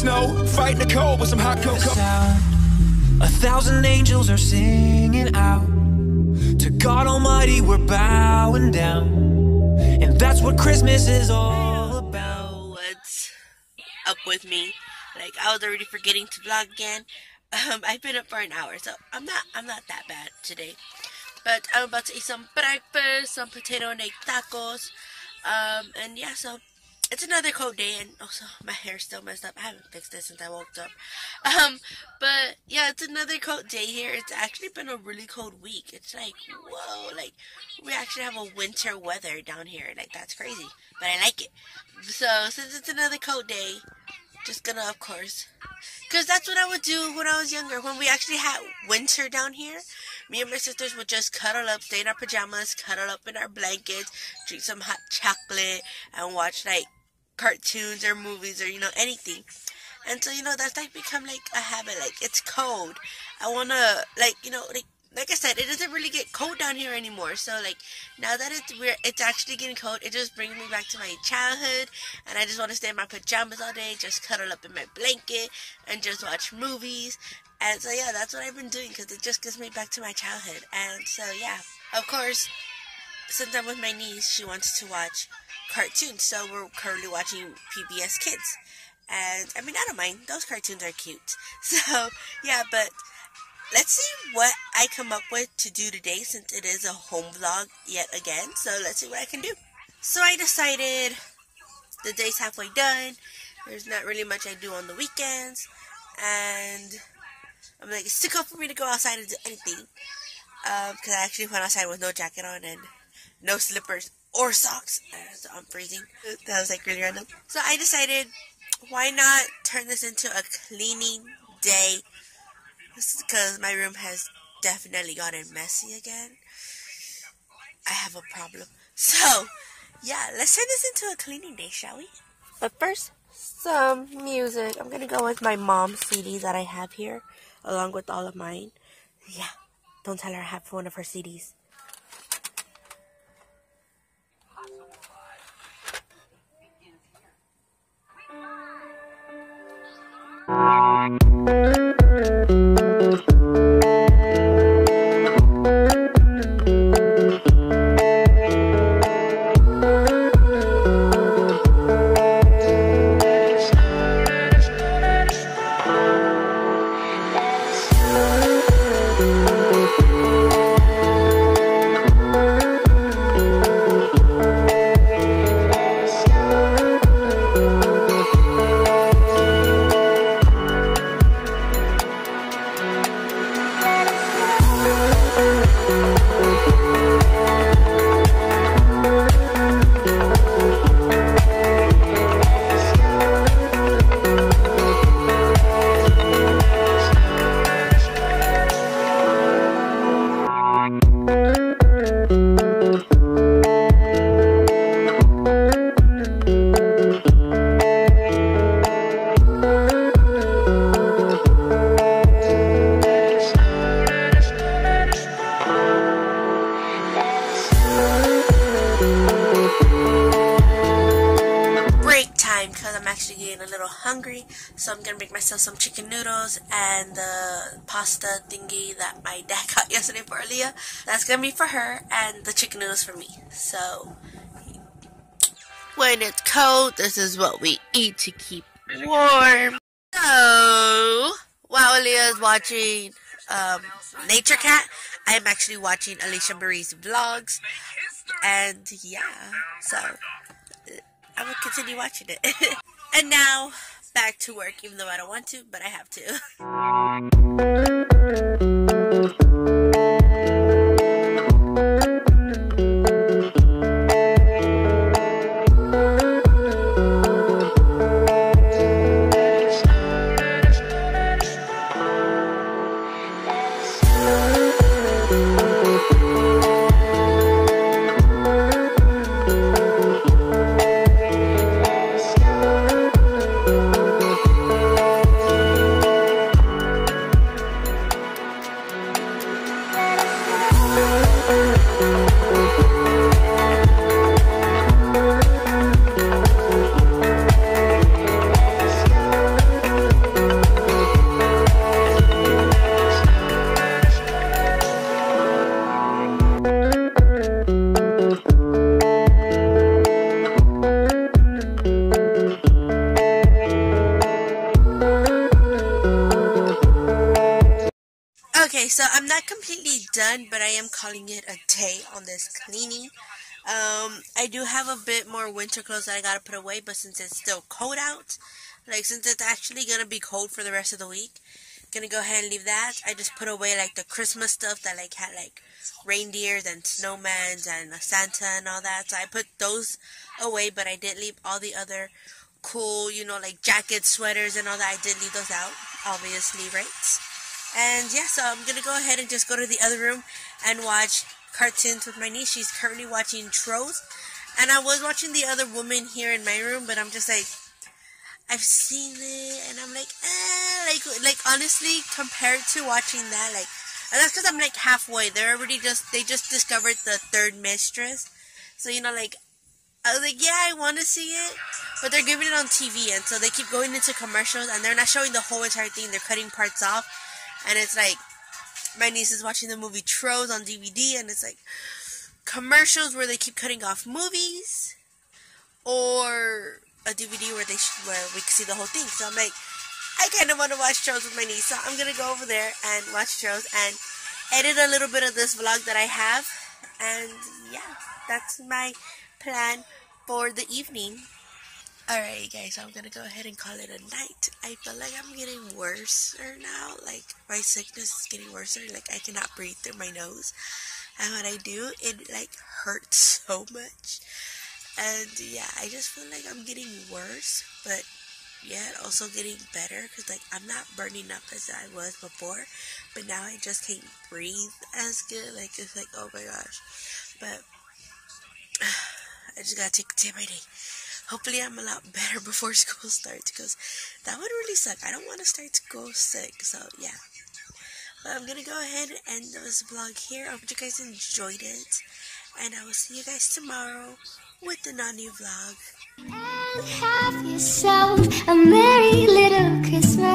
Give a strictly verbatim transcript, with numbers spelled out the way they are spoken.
snow, fighting the cold with some hot cocoa. A thousand angels are singing out to God Almighty, we're bowing down, and that's what Christmas is all about. What's up with me? Like, I was already forgetting to vlog again. Um, I've been up for an hour, so I'm not I'm not that bad today. But I'm about to eat some breakfast, some potato and egg tacos. Um, and yeah, so it's another cold day, and also my hair's still messed up. I haven't fixed it since I woke up. Um, but yeah, it's another cold day here. It's actually been a really cold week. It's like, whoa, like we actually have a winter weather down here. Like, that's crazy, but I like it. So since it's another cold day, just gonna, of course, because that's what I would do when I was younger. When we actually had winter down here, me and my sisters would just cuddle up, stay in our pajamas, cuddle up in our blankets, drink some hot chocolate, and watch, like, cartoons or movies or, you know, anything. And so, you know, that's, like, become, like, a habit. Like, it's cold. I want to, like, you know, like, like I said, it doesn't really get cold down here anymore. So, like, now that it's we're, it's actually getting cold, it just brings me back to my childhood. And I just want to stay in my pajamas all day, just cuddle up in my blanket, and just watch movies. And so, yeah, that's what I've been doing, because it just gives me back to my childhood. And so, yeah, of course, since I'm with my niece, she wants to watch cartoons. So we're currently watching P B S Kids. And, I mean, I don't mind. Those cartoons are cute. So, yeah, but let's see what I come up with to do today, since it is a home vlog yet again. So let's see what I can do. So I decided the day's halfway done. There's not really much I do on the weekends. And I'm like, it's too cold for me to go outside and do anything. Um, because I actually went outside with no jacket on and no slippers or socks. Uh, so I'm freezing. That was like really random. So I decided, why not turn this into a cleaning day? Because my room has definitely gotten messy again. I have a problem. So, yeah, let's turn this into a cleaning day, shall we? But first, some music. I'm going to go with my mom's C Ds that I have here, along with all of mine. Yeah, don't tell her I have one of her C Ds. A little hungry, so I'm gonna make myself some chicken noodles and the pasta thingy that my dad got yesterday for Aaliyah. That's gonna be for her, and the chicken noodles for me. So when it's cold, this is what we eat to keep warm. So while Aaliyah is watching um, Nature Cat, I'm actually watching Alicia Marie's vlogs, and yeah, so I'm gonna continue watching it. And now, back to work, even though I don't want to, but I have to. Okay, so I'm not completely done, but I am calling it a day on this cleaning. Um, I do have a bit more winter clothes that I gotta put away, but since it's still cold out, like since it's actually gonna be cold for the rest of the week, gonna go ahead and leave that. I just put away like the Christmas stuff that like had like reindeers and snowmans and a Santa and all that. So I put those away, but I did leave all the other cool, you know, like jackets, sweaters, and all that. I did leave those out, obviously, right? And yeah, so I'm gonna go ahead and just go to the other room and watch cartoons with my niece. She's currently watching Trolls, and I was watching The Other Woman here in my room, but I'm just like, I've seen it, and I'm like, eh, like, like honestly, compared to watching that, like, and that's because I'm like halfway. They're already just, they just discovered the third mistress, so you know, like, I was like, yeah, I want to see it, but they're giving it on T V, and so they keep going into commercials, and they're not showing the whole entire thing. They're cutting parts off, and it's like, my niece is watching the movie Trolls on D V D, and it's like commercials where they keep cutting off movies, or a D V D where they sh- where we can see the whole thing. So I'm like, I kind of want to watch Trolls with my niece, so I'm gonna go over there and watch Trolls and edit a little bit of this vlog that I have, and yeah, that's my plan for the evening. Alright guys, so I'm gonna go ahead and call it a night. I feel like I'm getting worse now. Like, my sickness is getting worse. Like, I cannot breathe through my nose. And when I do, it, like, hurts so much. And, yeah, I just feel like I'm getting worse. But, yeah, also getting better. Because, like, I'm not burning up as I was before. But now I just can't breathe as good. Like, it's like, oh my gosh. But, I just gotta take it day by day. Hopefully I'm a lot better before school starts, because that would really suck. I don't want to start school sick, so yeah. But I'm going to go ahead and end this vlog here. I hope you guys enjoyed it, and I will see you guys tomorrow with a new vlog. And have yourself a merry little Christmas.